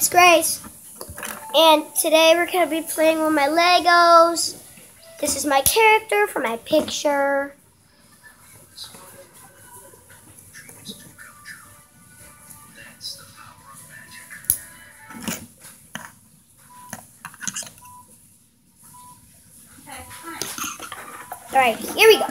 it's Grace, and today we're going to be playing with my Legos. This is my character for my picture. Alright, here we go.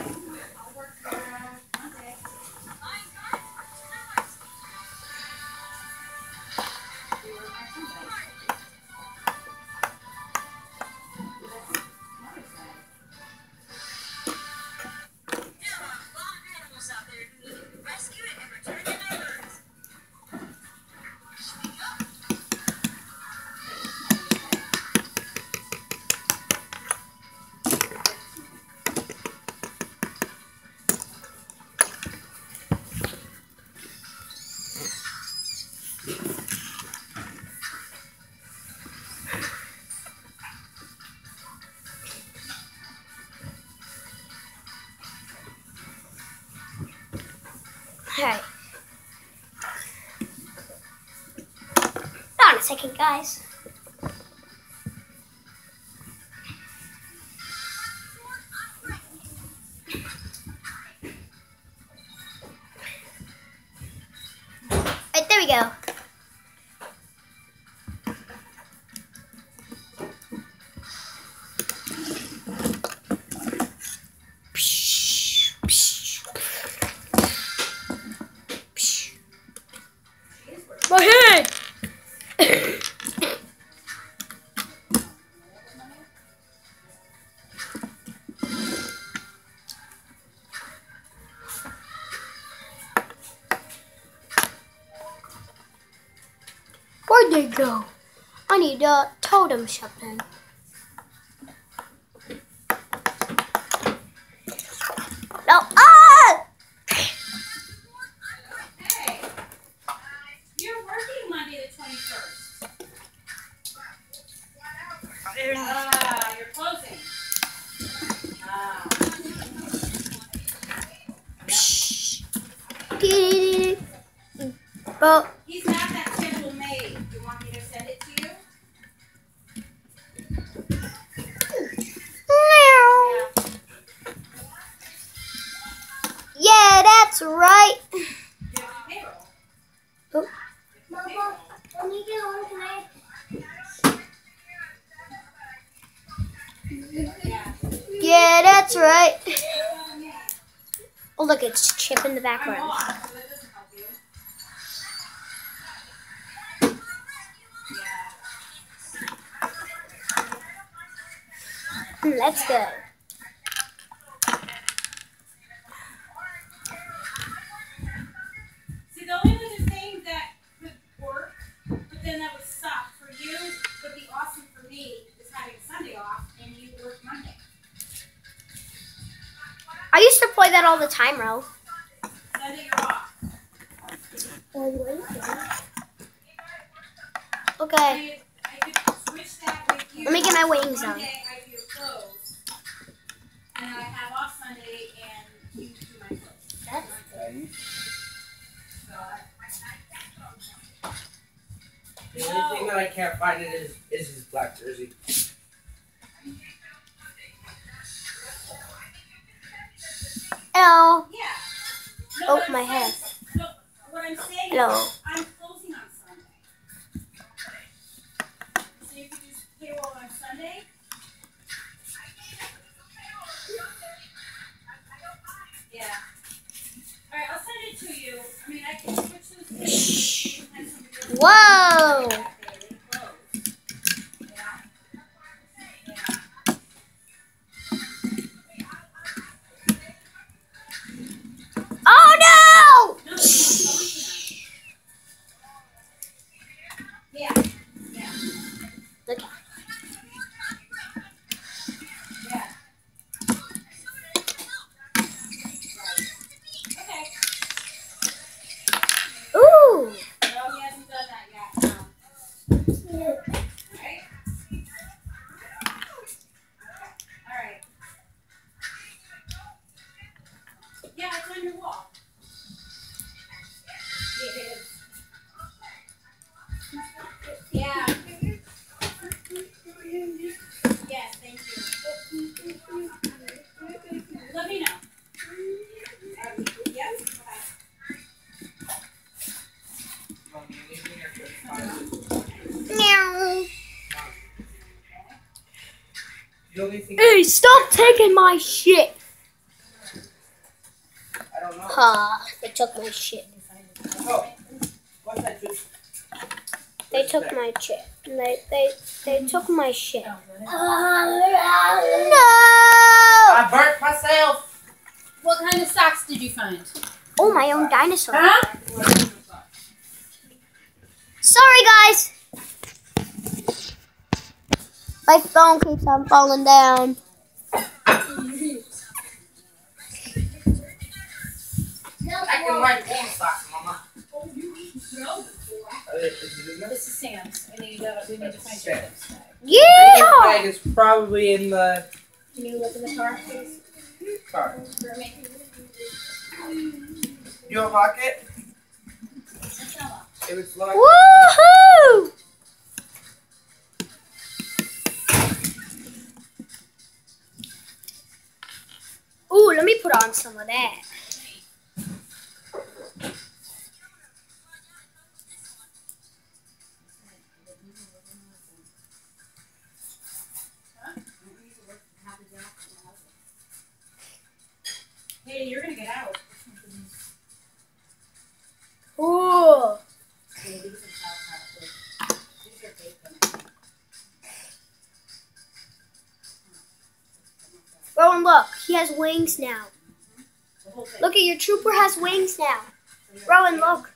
Alright. Hold on a second, guys. Alright, there we go. My head! Where'd they go? I need a totem something. No! Ah! You're working Monday the 21st. You're closing. Well, He's not that schedule made. You want me to send it to you? yeah, that's right. You have payroll. Oh. Mama, let me get yeah, that's right. Oh, look, it's Chip in the I'm background. off, so that doesn't help you. Let's go. See, the only other thing that would work, but then that would suck for you, would be awesome for me, is having Sunday off and you work Monday. I used to play that all the time, Ro. Sunday you're off. Okay. I could switch that with you. Let me get my wings on. Monday I do your clothes, and I have off Sunday, and you do my clothes. That's The only thing that I can't find is his black jersey. hello. Yeah. Oh, what I'm my saying- head. No, what I'm saying Hello. is, I'm closing on Sunday. So you could just payroll on Sunday? Yeah. Alright, I'll send it to you. I mean, I can switch those things. You can have somebody else Whoa. that day and close. Yeah. Yeah. Oh, no! No, it's yeah. Yeah. Okay. Yeah. Okay. Ooh. No, he hasn't done that yet. No. Alright? Alright. Yeah, it's on your wall. It is. Yeah. The only thing Hey, stop taking my shit. I don't know. Ha, they took my shit. Oh, what's that? They took my shit. They took my shit. No! I burnt myself. What kind of socks did you find? Oh, my own dinosaur. Huh? Sorry, guys. My phone keeps on falling down. I can write warm socks, Mama. This is Sam's. We need to find your Sam's bag. Yeah! This bag is probably in the Can you look in the car, please? car. For me? You unlock it? If it's locked. Woohoo! Ooh, let me put on some of that. Hey, you're gonna get out. Ooh. Rowan, look. He has wings now. Look at your trooper has wings now. Rowan, look.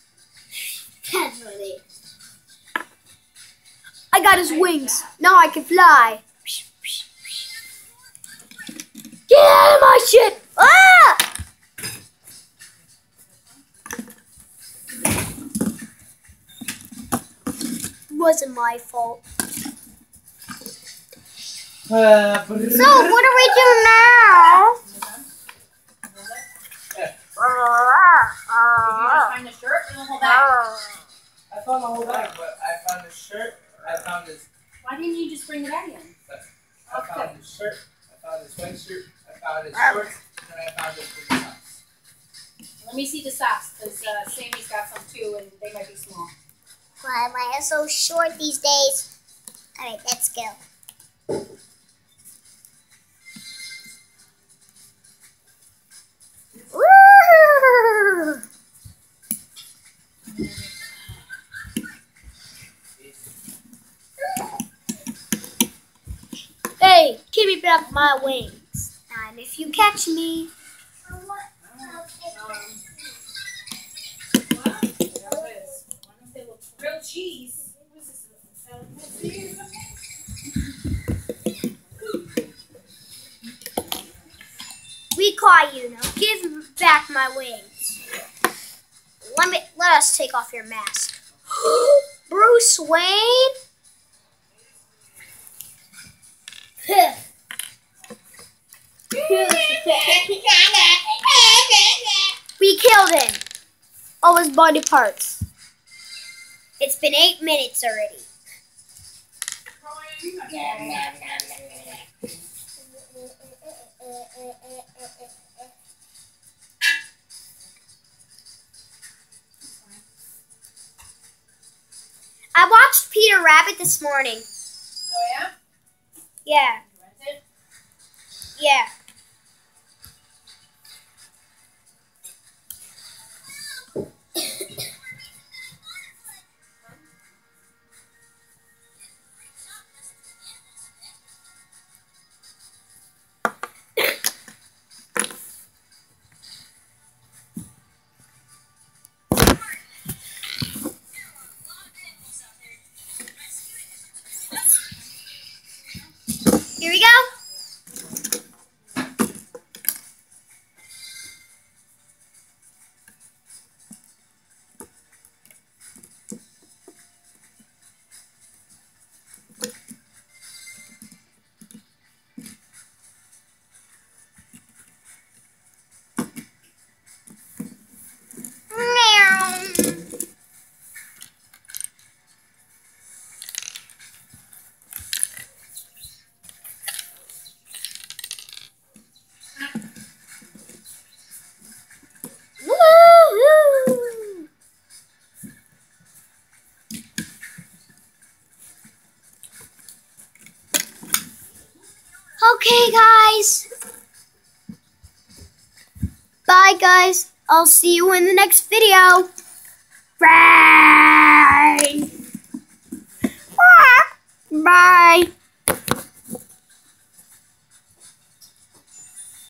I got his wings. Now I can fly. Get out of my ship! Ah! Wasn't my fault. So, what do we do now? You wanna find the shirt and the whole bag? I found the whole bag, but I found a shirt. I found this. Why didn't you just bring the bag in? I found his shirt. I found his sweatshirt. I found his shorts. And then I found his booty socks. Let me see the socks, because Sammy's got some too, and they might be small. Why am I so short these days? Alright, let's go. Woo! Hey, give me back my wings. And if you catch me, Grilled cheese. we caught you. Now give back my wings. Let us take off your mask. Bruce Wayne? We killed him. All his body parts. It's been 8 minutes already. I watched Peter Rabbit this morning. Oh yeah? Yeah, You rented? yeah. Here we go. Okay, guys. Bye, guys. I'll see you in the next video. Bye. Bye.